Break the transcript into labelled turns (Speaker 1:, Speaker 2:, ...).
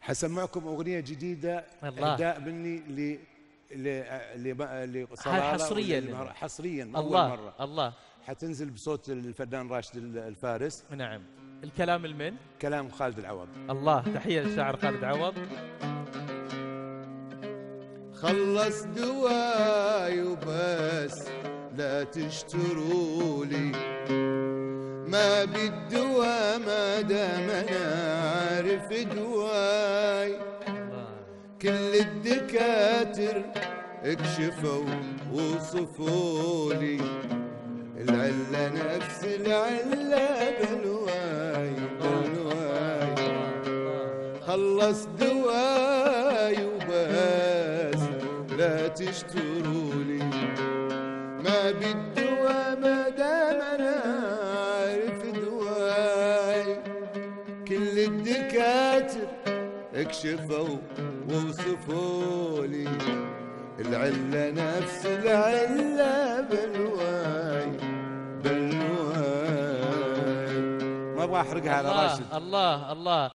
Speaker 1: حسمعكم أغنية جديدة إهداء مني
Speaker 2: حصريا
Speaker 1: حصريا أول
Speaker 2: الله
Speaker 1: مرة.
Speaker 2: الله.
Speaker 1: حتنزل بصوت الفنان راشد الفارس.
Speaker 2: نعم. الكلام المن؟
Speaker 1: كلام خالد العوض.
Speaker 2: الله، تحية للشاعر خالد عوض.
Speaker 3: خلص دواي وبس لا تشترولي، ما بالدوا ما دام انا عارف دواي. كل الدكاتر اكشفوا وصفولي، العلة نفس العلة بلواي بلواي. خلص دواي وبس لا تشترولي، ما بالدوا ما دام انا عارف دواي. كل الدكاتر اكشفوا ووصفولي، العلة نفس العلة بلواي بلواي.
Speaker 1: ما ابغى احرقها على راشد.
Speaker 2: الله الله الله.